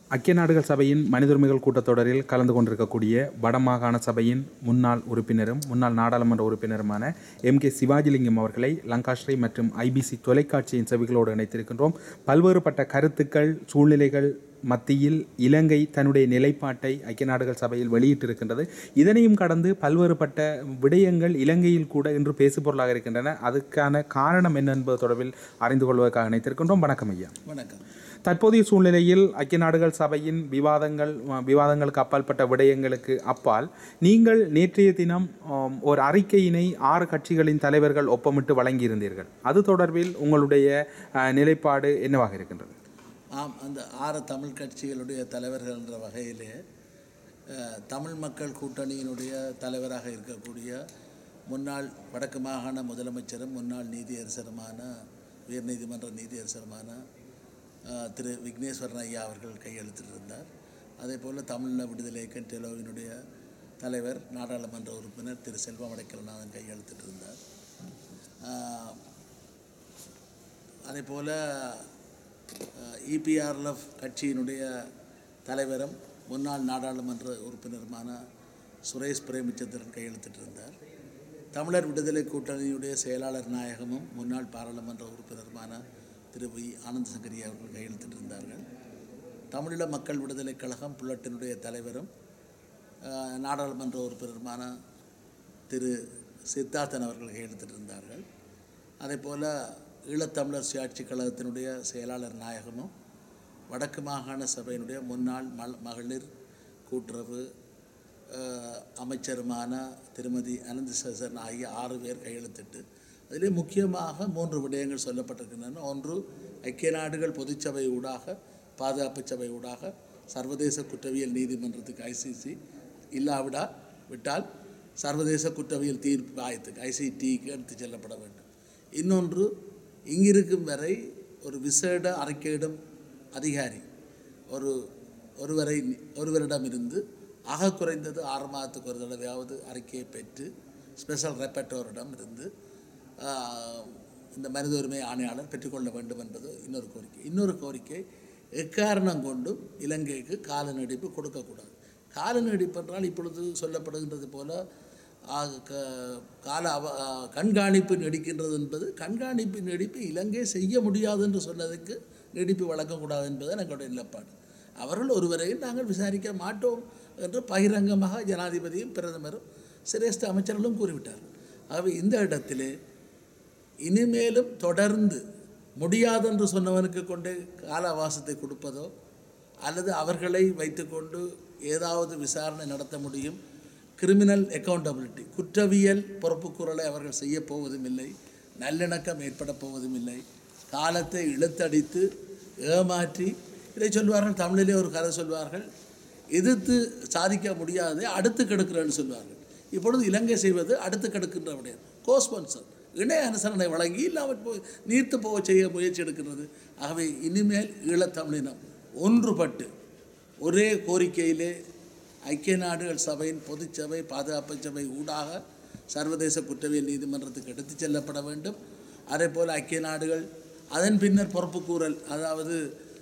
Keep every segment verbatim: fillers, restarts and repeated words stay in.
ஐக்கிய நாடுகள் சபையின் மனித உரிமைகள் கூட்டத்தொடரில் கலந்து கொண்டிருக்கக்கூடிய வடமாகாண சபையின் முன்னாள் உறுப்பினரும் முன்னாள் நாடாளுமன்ற உறுப்பினருமான எம் கே சிவாஜிலிங்கம் அவர்களை லங்காஸ்ரீ மற்றும் ஐபிசி தொலைக்காட்சியின் செவிகளோடு இணைத்திருக்கின்றோம். பல்வேறுபட்ட கருத்துக்கள், சூழ்நிலைகள் மத்தியில் இலங்கை தன்னுடைய நிலைப்பாட்டை ஐக்கிய நாடுகள் சபையில் வெளியிட்டிருக்கின்றது. இதனையும் கடந்து பல்வேறுபட்ட விடயங்கள் இலங்கையில் கூட இன்று பேசுபொருளாக இருக்கின்றன. அதுக்கான காரணம் என்ன என்பது தொடர்பில் அறிந்து கொள்வதற்காக இணைத்திருக்கின்றோம். வணக்கம் ஐயா. வணக்கம். தற்போதைய சூழ்நிலையில் ஐக்கிய நாடுகள் சபையின் விவாதங்கள் விவாதங்களுக்கு அப்பாற்பட்ட விடயங்களுக்கு அப்பால் நீங்கள் நேற்றைய தினம் ஒரு அறிக்கையினை ஆறு கட்சிகளின் தலைவர்கள் ஒப்பமிட்டு வழங்கியிருந்தீர்கள். அது தொடர்பில் உங்களுடைய நிலைப்பாடு என்னவாக இருக்கின்றது? ஆம், அந்த ஆறு தமிழ் கட்சிகளுடைய தலைவர்கள் என்ற வகையிலே தமிழ் மக்கள் கூட்டணியினுடைய தலைவராக இருக்கக்கூடிய முன்னாள் வடக்கு மாகாண முதலமைச்சரும் முன்னாள் நீதியரசருமான உயர்நீதிமன்ற நீதியரசருமான திரு விக்னேஸ்வரன் ஐயா அவர்கள் கையெழுத்திட்டிருந்தார். அதே போல் தமிழ் விடுதலை இயக்கம் டெலோவினுடைய தலைவர் நாடாளுமன்ற உறுப்பினர் திரு செல்வம் அடைக்கலநாதன் கையெழுத்திட்டிருந்தார். அதே போல் இபிஆர்எல்எஃப் கட்சியினுடைய தலைவரும் முன்னாள் நாடாளுமன்ற உறுப்பினருமான சுரேஷ் பிரேமச்சந்திரன் கையெழுத்திட்டிருந்தார். தமிழர் விடுதலை கூட்டணியுடைய செயலாளர் நாயகமும் முன்னாள் பாராளுமன்ற உறுப்பினருமான திரு வி ஆனந்த சங்கரி அவர்கள் கையெழுத்திட்டிருந்தார்கள். தமிழீழ மக்கள் விடுதலை கழகம் புல்லட்டினுடைய தலைவரும் நாடாளுமன்ற உறுப்பினருமான திரு சித்தார்த்தன் அவர்கள் கையெழுத்திட்டிருந்தார்கள். அதே போல் ஈழத்தமிழர் சுயாட்சி கழகத்தினுடைய செயலாளர் நாயகமும் வடக்கு மாகாண சபையினுடைய முன்னாள் மகளிர் கூட்டுறவு அமைச்சருமான திருமதி அனந்தசேகரன் ஆகிய ஆறு பேர் கையெழுத்திட்டு அதிலே முக்கியமாக மூன்று விடயங்கள் சொல்லப்பட்டிருக்கின்றன. ஒன்று, ஐக்கிய நாடுகள் பொதுச்சபை ஊடாக பாதுகாப்பு சபை ஊடாக சர்வதேச குற்றவியல் நீதிமன்றத்துக்கு ஐசிசி இல்லாவிடா விட்டால் சர்வதேச குற்றவியல் தீர்ப்பு ஆயத்துக்கு ஐசிடிக்கு எடுத்து செல்லப்பட வேண்டும். இன்னொன்று, இங்கிருக்கும் வரை ஒரு விசேட அறிக்கையிடும் அதிகாரி ஒரு ஒருவரை ஒருவரிடமிருந்து ஆக குறைந்தது ஆறு மாதத்துக்கு ஒரு தடவையாவது அறிக்கையை பெற்று ஸ்பெஷல் ரெப்பர்ட்டோரிடம் இருந்து இந்த மனித உரிமை ஆணையாளர் பெற்றுக்கொள்ள வேண்டும் என்பது இன்னொரு கோரிக்கை. இன்னொரு கோரிக்கை, எக்காரணம் கொண்டும் இலங்கைக்கு கால நீடிப்பு கொடுக்கக்கூடாது. கால நீடிப்பு என்றால் இப்பொழுது சொல்லப்படுகின்றது போல கால அவ கண்காணிப்பு நீடிக்கின்றது என்பது கண்காணிப்பு நீடிப்பு இலங்கை செய்ய முடியாது என்று சொன்னதுக்கு நீடிப்பு வழங்கக்கூடாது என்பது எங்களுடைய நிலப்பாடு. அவர்கள் ஒருவரையும் நாங்கள் விசாரிக்க மாட்டோம் என்று பகிரங்கமாக ஜனாதிபதியும் பிரதமரும் சிரேஷ்ட அமைச்சர்களும் கூறிவிட்டார்கள். ஆகவே இந்த இடத்திலே இனிமேலும் தொடர்ந்து முடியாதென்று சொன்னவனுக்கு கொண்டு கால அவகாசத்தை கொடுப்பதோ அல்லது அவர்களை வைத்துக்கொண்டு ஏதாவது விசாரணை நடத்த முடியும், கிரிமினல் அக்கௌண்டபிலிட்டி குற்றவியல் பொறுப்புக்கூறலை அவர்கள் செய்ய போவதும் இல்லை, நல்லிணக்கம் ஏற்பட போவதும் இல்லை, காலத்தை இழுத்தடித்து ஏமாற்றி இதை சொல்வார்கள். தமிழிலே ஒரு கதை சொல்வார்கள், எதிர்த்து சாதிக்க முடியாததை அடுத்து கெடுக்கிறேன்னு சொல்வார்கள். இப்பொழுது இலங்கை செய்வது அடுத்து கெடுக்கின்ற விடயம் கோஸ்பான்சர் இணைய அனுசரணை வழங்கி இல்லாமல் போய் நீர்த்து போக செய்ய முயற்சி எடுக்கின்றது. ஆகவே இனிமேல் ஈழத்தமிழினம் ஒன்றுபட்டு ஒரே கோரிக்கையிலே ஐக்கிய நாடுகள் சபையின் பொதுச்சபை பாதுகாப்பு சபை ஊடாக சர்வதேச குற்றவியல் நீதிமன்றத்துக்கு எடுத்து செல்லப்பட வேண்டும். அதே போல் ஐக்கிய நாடுகள் அதன் பின்னர் பொறுப்புக்கூறல், அதாவது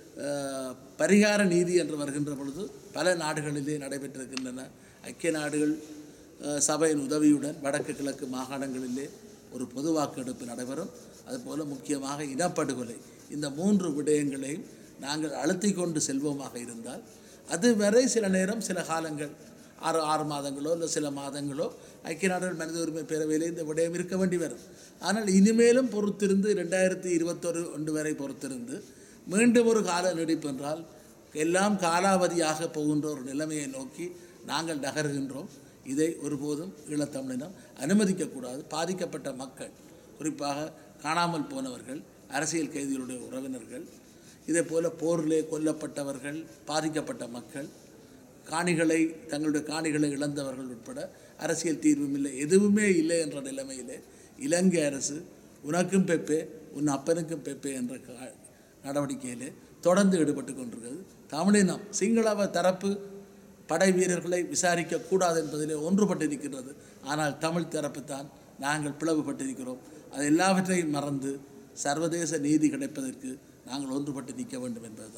பரிகார நீதி என்று வருகின்ற பொழுது பல நாடுகளிலே நடைபெற்றிருக்கின்றன. ஐக்கிய நாடுகள் சபையின் உதவியுடன் வடக்கு கிழக்கு மாகாணங்களிலே ஒரு பொது வாக்கெடுப்பு நடைபெறும். அதுபோல் முக்கியமாக இனப்படுகொலை, இந்த மூன்று விடயங்களையும் நாங்கள் அழுத்தி கொண்டு செல்வோமாக இருந்தால் அதுவரை சில நேரம் சில காலங்கள் ஆறு ஆறு மாதங்களோ இல்லை சில மாதங்களோ ஐக்கிய நாடுகள் மனித உரிமை பேரவையில் இந்த விடயம் இருக்க வேண்டி வரும். ஆனால் இனிமேலும் பொறுத்திருந்து ரெண்டாயிரத்தி இருபத்தொரு ஒன்று வரை பொறுத்திருந்து மீண்டும் ஒரு கால நீடிப்பு என்றால் எல்லாம் காலாவதியாக போகின்ற ஒரு நிலைமையை நோக்கி நாங்கள் நகர்கின்றோம். இதை ஒருபோதும் ஈழத்தமிழினம் அனுமதிக்கக்கூடாது. பாதிக்கப்பட்ட மக்கள், குறிப்பாக காணாமல் போனவர்கள், அரசியல் கைதிகளுடைய உறவினர்கள், இதே போல் போரிலே கொல்லப்பட்டவர்கள், பாதிக்கப்பட்ட மக்கள், காணிகளை தங்களுடைய காணிகளை இழந்தவர்கள் உட்பட அரசியல் தீர்வும் இல்லை, எதுவுமே இல்லை என்ற நிலைமையிலே இலங்கை அரசு உனக்கும் பெப்பே உன் அப்பனுக்கும் பெப்பே என்ற நடவடிக்கையிலே தொடர்ந்து ஈடுபட்டு கொண்டிருக்கிறது. தமிழினம் சிங்களவ தரப்பு படை வீரர்களை விசாரிக்கக்கூடாது என்பதிலே ஒன்றுபட்டிருக்கின்றது. ஆனால் தமிழ் தரப்பு தான் நாங்கள் பிளவுபட்டிருக்கிறோம். அது எல்லாவற்றையும் மறந்து சர்வதேச நீதி கிடைப்பதற்கு நாங்கள் ஒன்றுபட்டு நிற்க வேண்டும் என்பதுதான்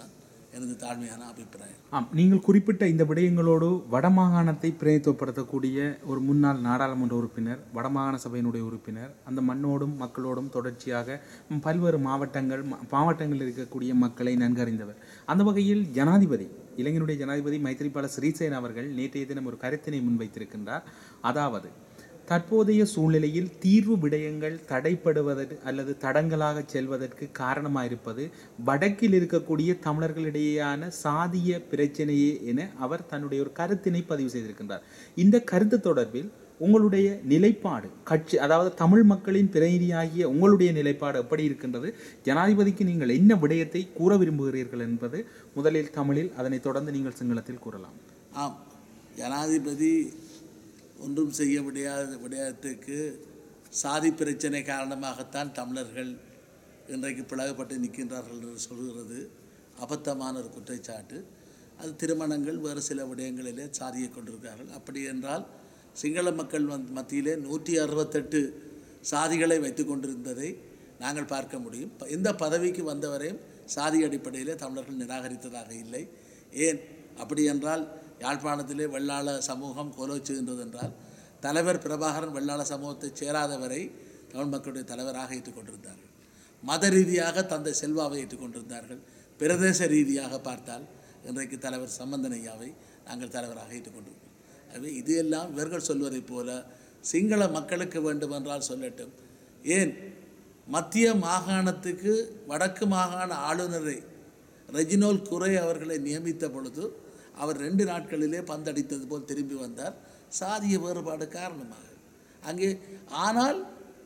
எனது தாழ்மையான அபிப்பிராயம். ஆம், நீங்கள் குறிப்பிட்ட இந்த விடயங்களோடு வடமாகாணத்தை பிரதித்துவப்படுத்தக்கூடிய ஒரு முன்னாள் நாடாளுமன்ற உறுப்பினர், வடமாகாண சபையினுடைய உறுப்பினர், அந்த மண்ணோடும் மக்களோடும் தொடர்ச்சியாக பல்வேறு மாவட்டங்கள் மாவட்டங்களில் இருக்கக்கூடிய மக்களை நன்கறிந்தவர். அந்த வகையில் ஜனாதிபதி இலங்கையினுடைய ஜனாதிபதி மைத்ரிபால சிறிசேன அவர்கள் நேற்றைய தினம் ஒரு கருத்தினை முன்வைத்திருக்கின்றார். அதாவது, தற்போதைய சூழ்நிலையில் தீர்வு விடயங்கள் தடைப்படுவதற்கு அல்லது தடங்களாக செல்வதற்கு காரணமாயிருப்பது வடக்கில் இருக்கக்கூடிய தமிழர்களிடையேயான சாதிய பிரச்சனையே என அவர் தன்னுடைய ஒரு கருத்தினை பதிவு செய்திருக்கின்றார். இந்த கருத்து தொடர்பில் உங்களுடைய நிலைப்பாடு, கட்சி அதாவது தமிழ் மக்களின் பிரதிநிதியாகிய உங்களுடைய நிலைப்பாடு எப்படி இருக்கின்றது? ஜனாதிபதிக்கு நீங்கள் என்ன விடயத்தை கூற விரும்புகிறீர்கள் என்பது முதலில் தமிழில், அதனைத் தொடர்ந்து நீங்கள் சிங்களத்தில் கூறலாம். ஆம், ஜனாதிபதி ஒன்றும் செய்ய முடியாத விடயத்துக்கு சாதி பிரச்சனை காரணமாகத்தான் தமிழர்கள் இன்றைக்கு பிளவுபட்டு நிற்கின்றார்கள் என்று சொல்கிறது அபத்தமான ஒரு குற்றச்சாட்டு. அது திருமணங்கள் வேறு சில விடயங்களிலே சாதியை கொண்டிருக்கிறார்கள். அப்படி என்றால் சிங்கள மக்கள் வந்து மத்தியிலே நூற்றி அறுபத்தெட்டு சாதிகளை வைத்து கொண்டிருந்ததை நாங்கள் பார்க்க முடியும். எந்த பதவிக்கு வந்தவரையும் சாதி அடிப்படையிலே தமிழர்கள் நிராகரித்ததாக இல்லை. ஏன் அப்படி என்றால் யாழ்ப்பாணத்திலே வெள்ளாள சமூகம் கோலோச்சுகின்றது என்றால் தலைவர் பிரபாகரன் வெள்ளாள சமூகத்தை சேராதவரை தமிழ் மக்களுடைய தலைவராக ஏற்றுக்கொண்டிருந்தார்கள். மத ரீதியாக தந்தை செல்வாவை ஏற்றுக்கொண்டிருந்தார்கள். பிரதேச ரீதியாக பார்த்தால் இன்றைக்கு தலைவர் சம்பந்தன் ஐயாவை நாங்கள் தலைவராக ஏற்றுக்கொண்டிருக்கிறோம். எனவே இது எல்லாம் இவர்கள் சொல்வதைப் போல சிங்கள மக்களுக்கு வேண்டுமென்றால் சொல்லட்டும். ஏன் மத்திய மாகாணத்துக்கு வடக்கு மாகாண ஆளுநரை ரெஜினோல் குரே அவர்களை நியமித்த பொழுது அவர் ரெண்டு நாட்களிலே பந்தடித்தது போல் திரும்பி வந்தார், சாதிய வேறுபாடு காரணமாக. அங்கே ஆனால்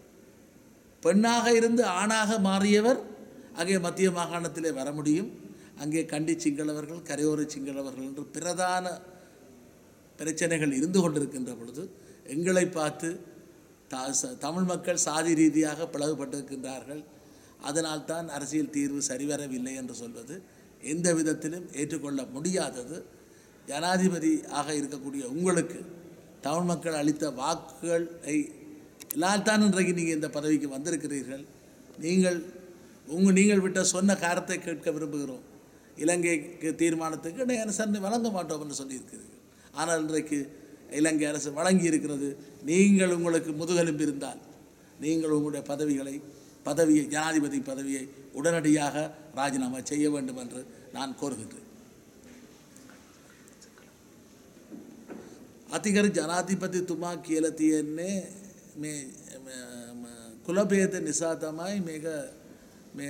பெண்ணாக இருந்து ஆணாக மாறியவர் அங்கே மத்திய மாகாணத்திலே வர முடியும். அங்கே கண்டி சிங்களவர்கள், கரையோர சிங்களவர்கள் என்று பிரதான பிரச்சனைகள் இருந்து கொண்டிருக்கின்ற பொழுது எங்களை பார்த்து தமிழ் மக்கள் சாதி ரீதியாக பிளவுபட்டிருக்கின்றார்கள், அதனால்தான் அரசியல் தீர்வு சரிவரவில்லை என்று சொல்வது எந்த விதத்திலும் ஏற்றுக்கொள்ள முடியாதது. ஜனாதிபதி ஆக இருக்கக்கூடிய உங்களுக்கு தமிழ் மக்கள் அளித்த வாக்குகளை எல்லாம் தான் இன்றைக்கு நீங்கள் இந்த பதவிக்கு வந்திருக்கிறீர்கள். நீங்கள் உங்கள் நீங்கள் விட்ட சொன்ன காரத்தை கேட்க விரும்புகிறோம். இலங்கைக்கு தீர்மானத்துக்கு இணை அரசு வழங்க மாட்டோம் என்று சொல்லியிருக்கிறீர்கள். ஆனால் இன்றைக்கு இலங்கை அரசு வழங்கி இருக்கிறது. நீங்கள் உங்களுக்கு முதுகெலும்பு இருந்தால் நீங்கள் உங்களுடைய பதவிகளை பதவியை ஜனாதிபதி பதவியை உடனடியாக ராஜினாமா செய்ய வேண்டும் என்று நான் கோருகின்றேன். අතිගරු ජනාධිපතිතුමා කියලා තියෙන්නේ මේ කුලභේද නිසා තමයි මේක මේ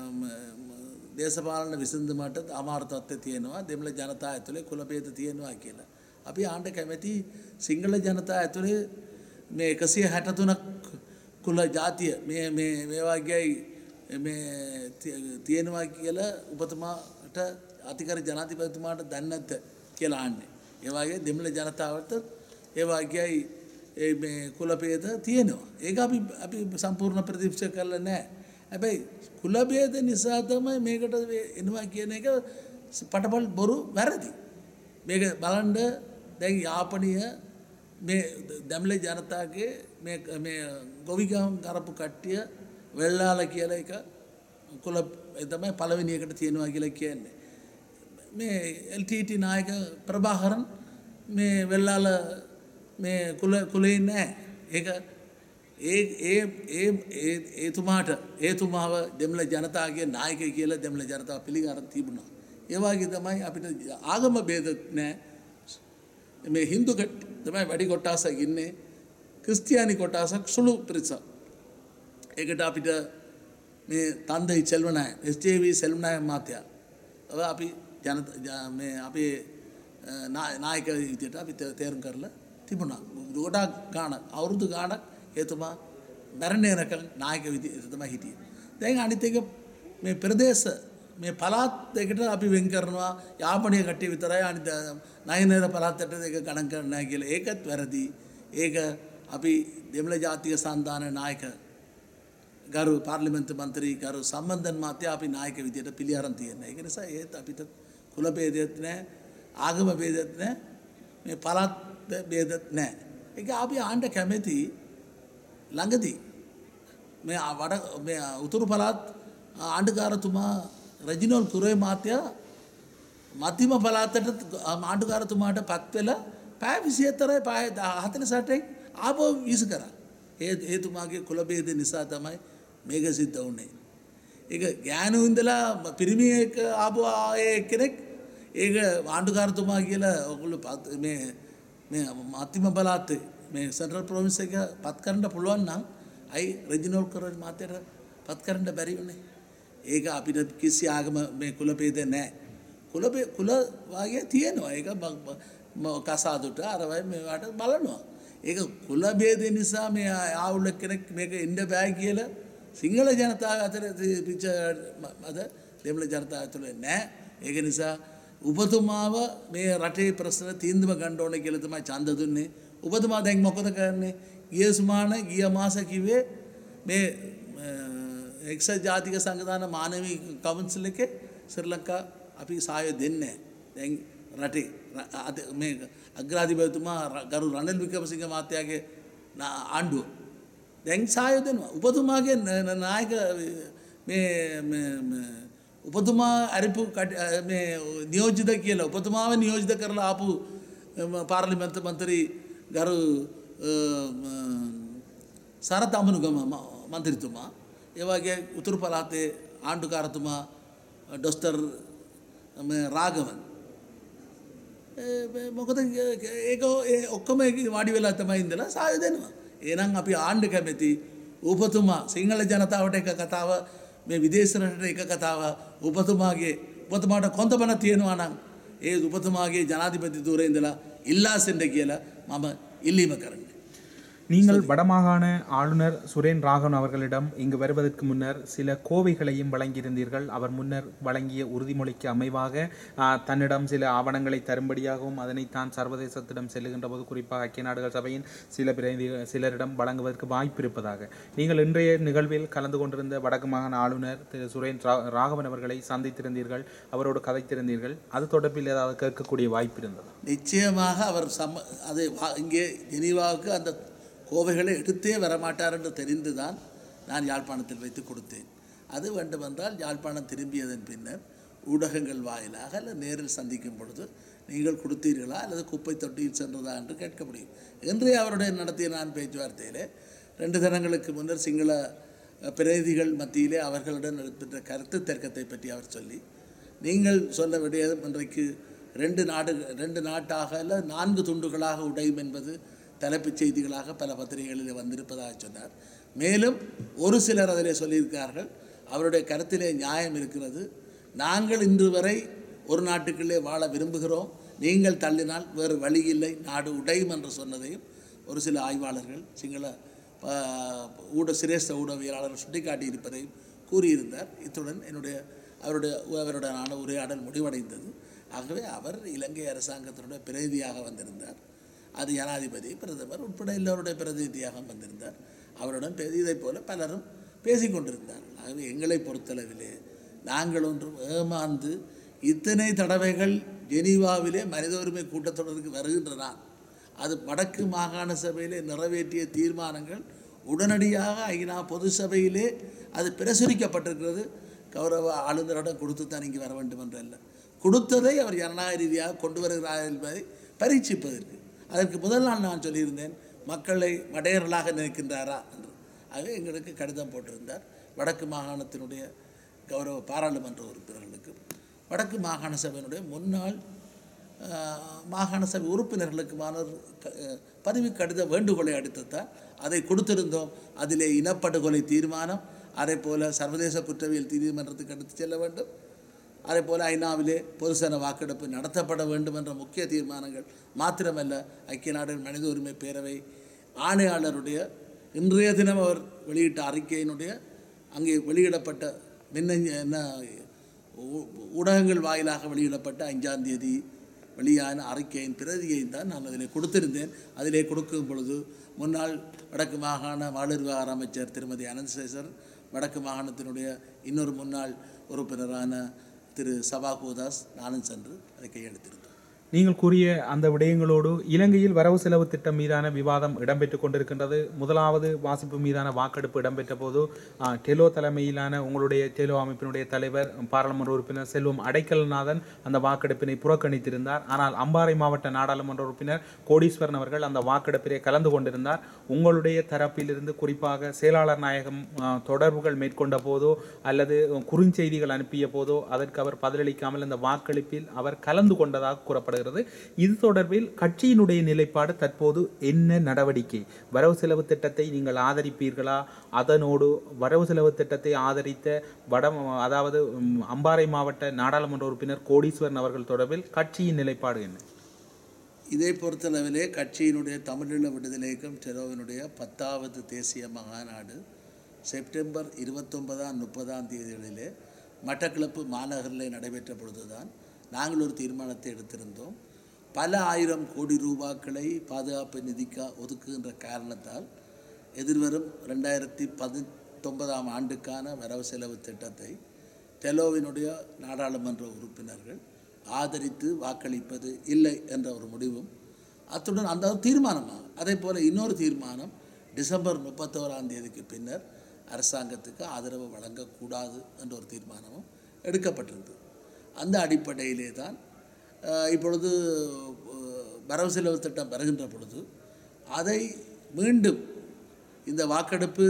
දේශපාලන විසඳුමට අමාරු තත්ත්වය තියෙනවා. දෙමළ ජනතාව ඇතුලේ කුලභේද තියෙනවා කියලා. අපි ආණ්ඩ කැමැති සිංහල ජනතාව ඇතුලේ මේ එකසිය හැටතුනක් කුල ජාතිය මේ මේ මේ වගේ මේ තියෙනවා කියලා ඔබතුමාට අතිගරු ජනාධිපතිතුමාට දන්නේ නැද්ද කියලා ආන්නේ. ඒ වගේ දෙමළ ජනතාවට ඒ වගේ මේ කුලභේද තියෙනවා. ඒක අපි අපි සම්පූර්ණ ප්‍රතික්ෂේප කරලා නැහැ. හැබැයි කුලභේද නිසා තමයි මේකට එනවා කියන එක පටපල් බොරු වැරදි. මේක බලන්න දැන් යාපනීය මේ දෙමළ ජනතාවගේ මේ මේ ගොවිගම් කරපු කට්ටිය වෙල්ලාල කියලා එක කුල තමයි පළවෙනි එකට තියෙනවා කියලා කියන්නේ. මේ එල් ටී ටී නායක ප්‍රභාකරන් මේ වෙල්ලාල මේ කුල කුලේ නැහැ. ඒක ඒ ඒ ඒ ඒතුමාට ඒතුමාව දෙමළ ජනතාවගේ නායකයෙක් කියලා දෙමළ ජනතාව පිළිගන්න තිබුණා. ඒ වගේ තමයි අපිට ආගම ભેදත් නැහැ. මේ හින්දු තමයි වැඩි කොටසක් ඉන්නේ. ක්‍රිස්තියානි කොටසක් සුළු පිරිසක්. ඒකට අපිට මේ තන්දයි සෙල්වනාය එස් ජේ වී සෙල්වනාය මාත්‍යා අපි ජනතා මේ අපේ නායක විදියට අපි තේරුම් කරලා තිබුණා. ගොඩක් ගාණක් අවුරුදු ගාණක් එතුමා මැරෙන්නේ නැකල් නායක විදියට තමයි හිටියේ. දැන් අනිත් එක මේ ප්‍රදේශ මේ පළාත් දෙකට අපි වෙන් කරනවා. යාපනීය කට්ටිය විතරයි අනිත් නයනේර පළාතට දෙක ගණන් කරන්නේ නැහැ කියලා. ඒකත් වැරදි. ඒක අපි දෙමළ ජාතික සන්ධාන නායක ගරු පාර්ලිමේන්තු මන්ත්‍රී ගරු සම්බන්ධන් මාත්‍යා අපි නායක විදියට පිළි අරන් තියෙනවා. ඒක නිසා ඒත් අපිට කුල ભેදයක් නැහැ, ආගම ભેදයක් නැහැ, මේ පළාත් ભેදයක් නැහැ. ඒක අපි ආණ්ඩ කැමැති ළඟදී මේ වඩ මේ උතුරු පළාත් ආණ්ඩුකාරතුමා රෙජිනෝල් කුරේ මාත්‍යා මධ්‍යම පළාතට ආණ්ඩුකාරතුමාට පත් වෙලා පැය විසිහතරයි පැය හතළිස් අටයි ආපහු විසි කරා. ඒ එතුමාගේ කුල ભેද නිසා තමයි මේක සිද්ධ වුණේ. ඒක ගෑනු ඉඳලා පිරිමි එක ආපු ඒ කෙනෙක් ඒක ආණ්ඩුකාරතුමා කියලා ඔයගොල්ලෝ මේ මේ මධ්‍යම පළාතේ මේ සෙන්ට්‍රල් ප්‍රොවින්ස් එක පත් කරන්න පුළුවන් නම් අයි රෙජිනෝල් කරන් මාතේට පත් කරන්න බැරි වුණේ. ඒක අපිට කිසි ආගම මේ කුල ભેද නැහැ. කුල කුල වාගේ තියෙනවා. ඒක කසාදුට අරවයි මේවට බලනවා. ඒක කුල ભેද නිසා මේ ආවුල කෙනෙක් මේක ඉන්න බෑ කියලා සිංහල ජනතාව අතර පිච්ච අද දෙමළ ජනතාව ඇතුළේ නැහැ. ඒක නිසා උපතුමාව මේ රටේ ප්‍රශ්න තීන්දුව ගන්න ඕනේ කියලා තමයි ඡන්ද දුන්නේ. උපතුමා දැන් මොකද කරන්නේ? ගිය සුමාන ගිය මාස කිව්වේ මේ එක්සත් ජාතික සංවිධාන මානවී කවුන්සිල් එකේ ශ්‍රී ලංකා අපි සහාය දෙන්නේ නැහැ. දැන් රටේ මේ අග්‍රාධිපතිතුමා ගරු රනිල් වික්‍රමසිංහ මහත්තයාගේ ආණ්ඩුව දැන් සහාය දෙනවා. උපතුමාගේ නායක මේ උපතුමා අරිපු මේ නියෝජිත කියලා උපතුමාව නියෝජිත කරලා ආපු පාර්ලිමේන්තු මන්ත්‍රී ගරු සරත් අමනුගම මන්ත්‍රීතුමා ඒ වගේ උතුරු පළාතේ ආණ්ඩුකාරතුමා ඩොස්ටර් රාගවන් මොකද ඒක ඔක්කොම වාඩි වෙලා තමයි ඉඳලා සහාය දෙනවා. එහෙනම් අපි ආණ්ඩු කැමති උපතුමා සිංහල ජනතාවට එක කතාව මේ විදේශ රටට එක කතාව උපතුමාගේ උපතුමාට කොන්දපණ තියෙනවා නම් ඒ උපතුමාගේ ජනාධිපති ධූරේ ඉඳලා ඉල්ලා சென்ற කියලා මම ඉල්ලීම කරන්නේ. நீங்கள் வடமாகாண ஆளுநர் சுரேன் ராகவன் அவர்களிடம் இங்கு வருவதற்கு முன்னர் சில கோவைகளையும் வழங்கியிருந்தீர்கள். அவர் முன்னர் வழங்கிய உறுதிமொழிக்கு அமைவாக தன்னிடம் சில ஆவணங்களை தரும்படியாகவும் அதனை தான் சர்வதேசத்திடம் செல்லுகின்ற போது குறிப்பாக ஐக்கிய நாடுகள் சபையின் சில பிரதிநிதிகள் சிலரிடம் வழங்குவதற்கு வாய்ப்பு இருப்பதாக நீங்கள் இன்றைய நிகழ்வில் கலந்து கொண்டிருந்த வடக்கு மாகாண ஆளுநர் திரு சுரேன் ராகவன் அவர்களை சந்தித்திருந்தீர்கள், அவரோடு கதைத்திருந்தீர்கள். அது தொடர்பில் ஏதாவது கேட்கக்கூடிய வாய்ப்பு இருந்தது? நிச்சயமாக அவர் சம்ம அது இங்கே ஜெனீவாவுக்கு அந்த கோவைகளை எடுத்தே வரமாட்டார் என்று தெரிந்துதான் நான் யாழ்ப்பாணத்தில் வைத்து கொடுத்தேன். அது வேண்டுமென்றால் யாழ்ப்பாணம் திரும்பியதன் பின்னர் ஊடகங்கள் வாயிலாக அல்லது நேரில் சந்திக்கும் பொழுது நீங்கள் கொடுத்தீர்களா அல்லது குப்பை தொட்டியில் சென்றதா என்று கேட்க முடியும். இன்றைய அவருடைய நடத்திய நான் பேச்சுவார்த்தையிலே ரெண்டு தினங்களுக்கு முன்னர் சிங்கள பிரதிநிதிகள் மத்தியிலே அவர்களுடன் நடத்துகின்ற கருத்து தர்க்கத்தை பற்றி அவர் சொல்லி நீங்கள் சொல்ல விடையதும் இன்றைக்கு ரெண்டு நாடு ரெண்டு நாட்டாக அல்ல நான்கு துண்டுகளாக உடையும் என்பது தலைப்புச் செய்திகளாக பல பத்திரிகைகளில் வந்திருப்பதாக சொன்னார். மேலும் ஒரு சிலர் அதிலே சொல்லியிருக்கார்கள், அவருடைய கருத்திலே நியாயம் இருக்கிறது. நாங்கள் இன்று வரை ஒரு நாட்டுக்குள்ளே வாழ விரும்புகிறோம், நீங்கள் தள்ளினால் வேறு வழி இல்லை, நாடு உடையும் என்று சொன்னதையும் ஒரு சில ஆய்வாளர்கள் சிங்கள ஊட சிரேஷ்ட ஊடகவியலாளர்கள் சுட்டிக்காட்டியிருப்பதையும் கூறியிருந்தார். இத்துடன் என்னுடைய அவருடைய அவருடனான உரையாடல் முடிவடைந்தது. ஆகவே அவர் இலங்கை அரசாங்கத்தினுடைய பிரதிநிதியாக வந்திருந்தார். அது ஜனாதிபதி பிரதமர் உட்பட எல்லோருடைய பிரதிநிதியாக வந்திருந்தார். அவருடன் இதைப் போல பலரும் பேசிக்கொண்டிருந்தார்கள். ஆகவே எங்களை பொறுத்தளவிலே நாங்கள் ஒன்றும் ஏமாந்து இத்தனை தடவைகள் ஜெனீவாவிலே மனித உரிமை கூட்டத்தொடருக்கு வருகின்றன. அது வடக்கு மாகாண சபையிலே நிறைவேற்றிய தீர்மானங்கள் உடனடியாக ஐநா பொது சபையிலே அது பிரசுரிக்கப்பட்டிருக்கிறது. கௌரவ ஆளுநரிடம் கொடுத்து தான் இங்கே வர வேண்டும் என்றல்ல, கொடுத்ததை அவர் ஜனநாயக ரீதியாக கொண்டு வருகிறார் என்பதை பரீட்சிப்பதற்கு. அதற்கு முதல் நாள் நான் சொல்லியிருந்தேன், மக்களை மடையர்களாக நினைக்கின்றாரா என்று. ஆகவே எங்களுக்கு கடிதம் போட்டிருந்தார். வடக்கு மாகாணத்தினுடைய கௌரவ பாராளுமன்ற உறுப்பினர்களுக்கு, வடக்கு மாகாண சபையினுடைய முன்னாள் மாகாண சபை உறுப்பினர்களுக்குமான பதிவு கடித வேண்டுகோளை அடித்துத்தான் அதை கொடுத்திருந்தோம். அதிலே இனப்படுகொலை தீர்மானம், அதே போல் சர்வதேச குற்றவியல் நீதிமன்றத்துக்கு எடுத்து செல்ல வேண்டும், அதே போல் ஐநாவிலே பொதுசன வாக்கெடுப்பு நடத்தப்பட வேண்டும் என்ற முக்கிய தீர்மானங்கள் மாத்திரமல்ல, ஐக்கிய நாடுகள் மனித உரிமை பேரவை ஆணையாளருடைய இன்றைய தினம் அவர் வெளியிட்ட அறிக்கையினுடைய அங்கே வெளியிடப்பட்ட மின்னஞ்ச என்ன ஊடகங்கள் வாயிலாக வெளியிடப்பட்ட அஞ்சாம் தேதி வெளியான அறிக்கையின் பிரதியையும் தான் நான் அதில் கொடுத்திருந்தேன். அதிலே கொடுக்கும் பொழுது முன்னாள் வடக்கு மாகாண வாழ் விவகார அமைச்சர் திருமதி அனந்தசேகர், வடக்கு மாகாணத்தினுடைய இன்னொரு முன்னாள் உறுப்பினரான திரு சபா கோதாஸ், நானும் சென்று அதை கையெழுத்திருந்தோம். நீங்கள் கூறிய அந்த விடயங்களோடு இலங்கையில் வரவு செலவு திட்டம் மீதான விவாதம் இடம்பெற்றுக் கொண்டிருக்கின்றது. முதலாவது வாசிப்பு மீதான வாக்கெடுப்பு இடம்பெற்ற போது டெலோ தலைமையிலான உங்களுடைய டெலோ அமைப்பினுடைய தலைவர் பாராளுமன்ற உறுப்பினர் செல்வம் அடைக்கல்நாதன் அந்த வாக்கெடுப்பினை புறக்கணித்திருந்தார். ஆனால் அம்பாறை மாவட்ட நாடாளுமன்ற உறுப்பினர் கோடீஸ்வரன் அவர்கள் அந்த வாக்கெடுப்பிலே கலந்து கொண்டிருந்தார். உங்களுடைய தரப்பிலிருந்து குறிப்பாக செயலாளர் நாயகம் தொடர்புகள் மேற்கொண்ட போதோ அல்லது குறுஞ்செய்திகள் அனுப்பிய போதோ அதற்கு அவர் பதிலளிக்காமல் அந்த வாக்களிப்பில் அவர் கலந்து கொண்டதாக கூறப்படுகிறது. இது தொடர்பில் கட்சியினுடைய நிலைப்பாடு தற்போது என்ன நடவடிக்கை? வரவு செலவு திட்டத்தை நீங்கள் ஆதரிப்பீர்களா? அதனோடு வரவு செலவு திட்டத்தை ஆதரித்த வட அதாவது அம்பாறை மாவட்ட நாடாளுமன்ற உறுப்பினர் கோடீஸ்வரன் அவர்கள் தொடர்பில் கட்சியின் நிலைப்பாடு என்ன? இதை பொறுத்தளவிலே கட்சியினுடைய தமிழீழ விடுதலை இயக்கம் டெலோவினுடைய பத்தாவது தேசிய மகாநாடு செப்டம்பர் இருபத்தொன்பதாம் முப்பதாம் தேதிகளிலே மட்டக்களப்பு மாநகரில் நடைபெற்ற பொழுதுதான் நாங்கள் ஒரு தீர்மானத்தை எடுத்திருந்தோம். பல ஆயிரம் கோடி ரூபாக்களை பாதுகாப்பு நிதிக்கு ஒதுக்குகின்ற காரணத்தால் எதிர்வரும் ரெண்டாயிரத்தி பதினொன்பதாம் ஆண்டுக்கான வரவு செலவு திட்டத்தை டெலோவினுடைய நாடாளுமன்ற உறுப்பினர்கள் ஆதரித்து வாக்களிப்பது இல்லை என்ற ஒரு முடிவும், அத்துடன் அந்த தீர்மானமாக அதே போல் இன்னொரு தீர்மானம் டிசம்பர் முப்பத்தோராம் தேதிக்கு பின்னர் அரசாங்கத்துக்கு ஆதரவு வழங்கக்கூடாது என்ற ஒரு தீர்மானமும் எடுக்கப்பட்டிருந்தது. அந்த அடிப்படையிலே தான் இப்பொழுது வரவு செலவு திட்டம் வருகின்ற பொழுது அதை மீண்டும் இந்த வாக்கெடுப்பு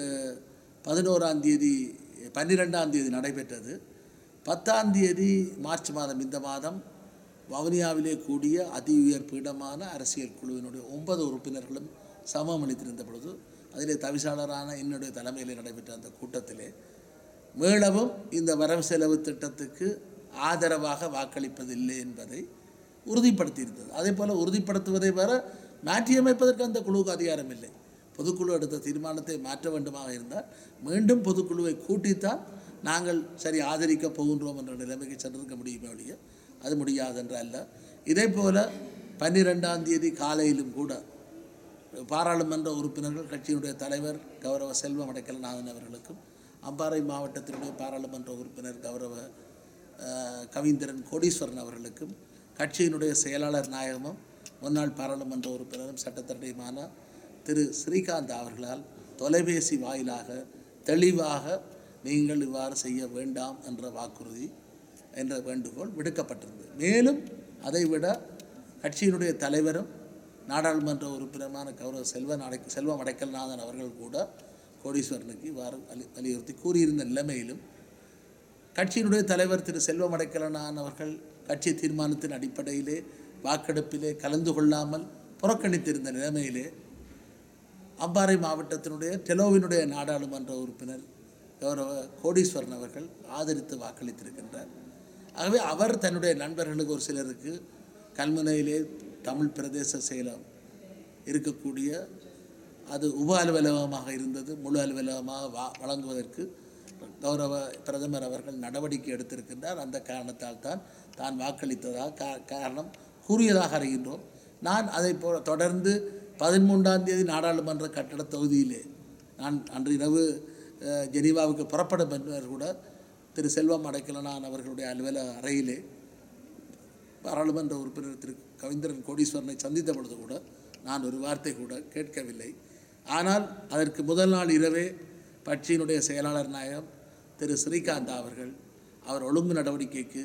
பதினோராம் தேதி பன்னிரெண்டாம் தேதி நடைபெற்றது. பத்தாம் தேதி மார்ச் மாதம் இந்த மாதம் வவுனியாவிலே கூடிய அதி உயர் பீடமான அரசியல் குழுவினுடைய ஒன்பது உறுப்பினர்களும் சமம் அளித்திருந்த பொழுது அதிலே தவிசாளரான என்னுடைய தலைமையில் நடைபெற்ற அந்த கூட்டத்திலே மீளவும் இந்த வரவு செலவு திட்டத்துக்கு ஆதரவாக வாக்களிப்பதில்லை என்பதை உறுதிப்படுத்தியிருந்தது. அதே போல் உறுதிப்படுத்துவதை வர மாற்றியமைப்பதற்கு அந்த குழுவுக்கு அதிகாரம் இல்லை. பொதுக்குழு எடுத்த தீர்மானத்தை மாற்ற வேண்டுமாக இருந்தால் மீண்டும் பொதுக்குழுவை கூட்டித்தான் நாங்கள் சரி ஆதரிக்க போகின்றோம் என்ற நிலைமைக்கு சென்றிருக்க முடியுமே ஒழிய அது முடியாதென்ற அல்ல. இதே போல் பன்னிரெண்டாம் தேதி காலையிலும் கூட பாராளுமன்ற உறுப்பினர்கள் கட்சியினுடைய தலைவர் கௌரவ செல்வம் அடைக்கல்நாதன் அவர்களுக்கும் அம்பாறை மாவட்டத்தினுடைய பாராளுமன்ற உறுப்பினர் கௌரவ கவிந்திரன் கோடீஸ்வரன் அவர்களுக்கும் கட்சியினுடைய செயலாளர் நாயகமும் முன்னாள் பாராளுமன்ற உறுப்பினரும் சட்டத்தரணியுமான திரு ஸ்ரீகாந்த் அவர்களால் தொலைபேசி வாயிலாக தெளிவாக நீங்கள் இவ்வாறு செய்ய வேண்டாம் என்ற வாக்குறுதி என்ற வேண்டுகோள் விடுக்கப்பட்டிருந்தது. மேலும் அதைவிட கட்சியினுடைய தலைவரும் நாடாளுமன்ற உறுப்பினருமான கௌரவ செல்வன் அடை செல்வம் அடைக்கல்நாதன் அவர்கள் கூட கோடீஸ்வரனுக்கு இவ்வாறு வலி வலியுறுத்தி கூறியிருந்த நிலைமையிலும் கட்சியினுடைய தலைவர் திரு செல்வம் அடைக்கலனான் அவர்கள் கட்சி தீர்மானத்தின் அடிப்படையிலே வாக்கெடுப்பிலே கலந்து கொள்ளாமல் புறக்கணித்திருந்த நிலைமையிலே அம்பாறை மாவட்டத்தினுடைய டெலோவினுடைய நாடாளுமன்ற உறுப்பினர் கௌரவ கோடீஸ்வரன் அவர்கள் ஆதரித்து வாக்களித்திருக்கின்றார். ஆகவே அவர் தன்னுடைய நண்பர்களுக்கு ஒரு சிலருக்கு கல்முனையிலே தமிழ் பிரதேச செயலம் இருக்கக்கூடிய அது உப அலுவலகமாக இருந்தது, முழு அலுவலகமாக வா வழங்குவதற்கு கௌரவ பிரதமர் அவர்கள் நடவடிக்கை எடுத்திருக்கின்றார். அந்த காரணத்தால் தான் தான் வாக்களித்ததாக கா காரணம் கூறியதாக அறிகின்றோம். நான் அதை போ தொடர்ந்து பதிமூன்றாம் தேதி நாடாளுமன்ற கட்டட தொகுதியிலே நான் அன்று இரவு ஜெனீவாவுக்கு புறப்படும் என்பவர் கூட திரு செல்வம் அடைக்கலனான் அவர்களுடைய அலுவலக அறையிலே பாராளுமன்ற உறுப்பினர் திரு கவிந்திரன் கோடீஸ்வரனை சந்தித்த பொழுது கூட நான் ஒரு வார்த்தை கூட கேட்கவில்லை. ஆனால் அதற்கு முதல் நாள் இரவே கட்சியினுடைய செயலாளர் நாயகம் திரு ஸ்ரீகாந்த் அவர்கள் அவர் ஒழுங்கு நடவடிக்கைக்கு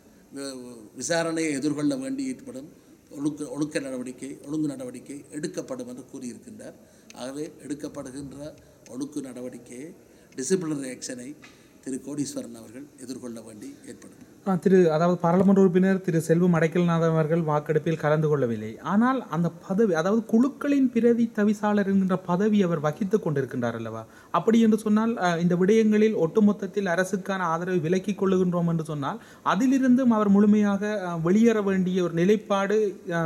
விசாரணையை எதிர்கொள்ள வேண்டி ஏற்படும் ஒழுக்க ஒழுக்க நடவடிக்கை ஒழுங்கு நடவடிக்கை எடுக்கப்படும் என்று கூறியிருக்கின்றார். ஆகவே எடுக்கப்படுகின்ற ஒழுக்கு நடவடிக்கையை டிசிப்ளினரி ஆக்ஷனை திரு கோடீஸ்வரன் அவர்கள் எதிர்கொள்ள வேண்டி ஏற்படும். திரு அதாவது பாராளுமன்ற உறுப்பினர் திரு செல்வம் அடைக்கல்நாதன் அவர்கள் வாக்கெடுப்பில் கலந்து கொள்ளவில்லை. ஆனால் அந்த பதவி அதாவது குழுக்களின் பிரதி தவிசாளர் என்கின்ற பதவி அவர் வகித்து கொண்டிருக்கின்றார் அல்லவா? அப்படி என்று சொன்னால் இந்த விடயங்களில் ஒட்டுமொத்தத்தில் அரசுக்கான ஆதரவை விலக்கிக் கொள்ளுகின்றோம் என்று சொன்னால் அதிலிருந்தும் அவர் முழுமையாக வெளியேற வேண்டிய ஒரு நிலைப்பாடு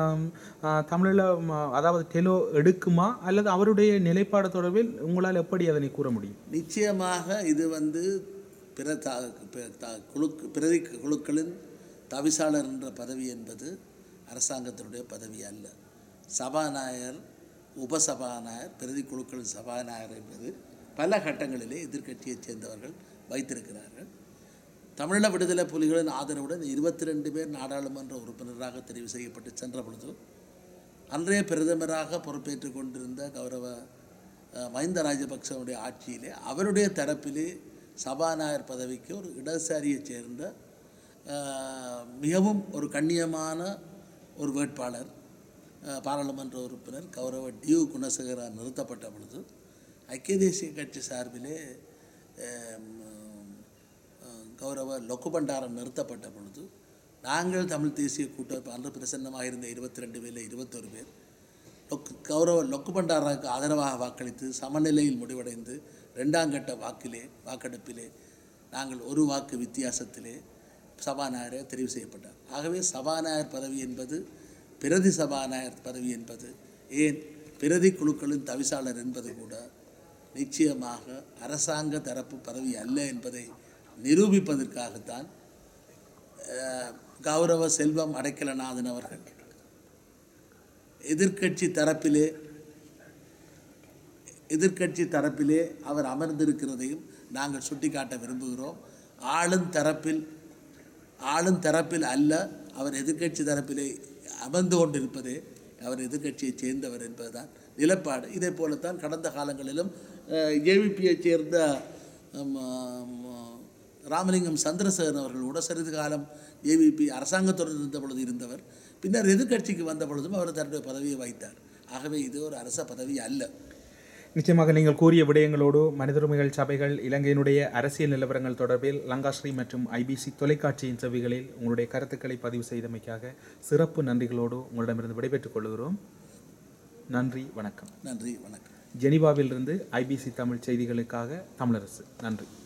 தமிழில் அதாவது டெலோ எடுக்குமா அல்லது அவருடைய நிலைப்பாடு தொடர்பில் உங்களால் எப்படி அதனை கூற முடியும்? நிச்சயமாக இது வந்து பிற த குழு பிரதி குழுக்களின் தவிசாளர் என்ற பதவி என்பது அரசாங்கத்தினுடைய பதவி அல்ல. சபாநாயகர், உபசபாநாயகர், பிரதி குழுக்களின் சபாநாயகர் என்பது பல கட்டங்களிலே எதிர்க்கட்சியைச் சேர்ந்தவர்கள் வைத்திருக்கிறார்கள். தமிழீழ விடுதலை புலிகளின் ஆதரவுடன் இருபத்தி ரெண்டு பேர் நாடாளுமன்ற உறுப்பினராக தெரிவு செய்யப்பட்டு சென்ற பொழுது அன்றைய பிரதமராக பொறுப்பேற்றுக் கொண்டிருந்த கௌரவ மஹிந்த ராஜபக்சவுடைய ஆட்சியிலே அவருடைய தரப்பிலே சபாநாயகர் பதவிக்கு ஒரு இடதுசாரியைச் சேர்ந்த மிகவும் ஒரு கண்ணியமான ஒரு வேட்பாளர் பாராளுமன்ற உறுப்பினர் கௌரவ டியூ குணசேகர நிறுத்தப்பட்ட பொழுது ஐக்கிய தேசிய கட்சி சார்பிலே கௌரவ லொக்குபண்டாரன் நிறுத்தப்பட்ட பொழுது நாங்கள் தமிழ் தேசிய கூட்டமைப்பு அன்று பிரசன்னமாக இருந்த இருபத்தி ரெண்டு பேரில் இருபத்தொரு பேர் லொக்கு கௌரவ லொக்குபண்டாராவுக்கு ஆதரவாக வாக்களித்து சமநிலையில் முடிவடைந்து ரெண்டாம் கட்ட வாக்கிலே வாக்கெடுப்பிலே நாங்கள் ஒரு வாக்கு வித்தியாசத்திலே சபாநாயகரை தெரிவு செய்யப்பட்டார். ஆகவே சபாநாயகர் பதவி என்பது பிரதி சபாநாயகர் பதவி என்பது ஏன் பிரதி குழுக்களின் தவிசாளர் என்பது கூட நிச்சயமாக அரசாங்க தரப்பு பதவி அல்ல என்பதை நிரூபிப்பதற்காகத்தான் கௌரவ செல்வம் அடைக்கலநாதன் அவர்கள் எதிர்க்கட்சி தரப்பிலே எதிர்க்கட்சி தரப்பிலே அவர் அமர்ந்திருக்கிறதையும் நாங்கள் சுட்டிக்காட்ட விரும்புகிறோம். ஆளும் தரப்பில் ஆளும் தரப்பில் அல்ல, அவர் எதிர்க்கட்சி தரப்பிலே அமர்ந்து கொண்டிருப்பதே அவர் எதிர்க்கட்சியைச் சேர்ந்தவர் என்பதுதான் நிலப்பாடு. இதே போலத்தான் கடந்த காலங்களிலும் ஏவிபியைச் சேர்ந்த ராமலிங்கம் சந்திரசேகரன் அவர்கள் கூட சிறிது காலம் ஏவிபி அரசாங்கத்துடன் இருந்த பொழுது இருந்தவர், பின்னர் எதிர்க்கட்சிக்கு வந்த பொழுதும் அவர் தன்னுடைய பதவியை வைத்தார். ஆகவே இது ஒரு அரச பதவி அல்ல. நிச்சயமாக நீங்கள் கூறிய விடயங்களோடு மனித உரிமைகள் சபைகள் இலங்கையினுடைய அரசியல் நிலவரங்கள் தொடர்பில் லங்காஸ்ரீ மற்றும் ஐபிசி தொலைக்காட்சியின் செவிகளில் உங்களுடைய கருத்துக்களை பதிவு செய்தமைக்காக சிறப்பு நன்றிகளோடு உங்களிடமிருந்து விடைபெற்றுக் கொள்கிறோம். நன்றி, வணக்கம். நன்றி, வணக்கம். ஜெனீவாவிலிருந்து ஐபிசி தமிழ் செய்திகளுக்காக தமிழரசு. நன்றி.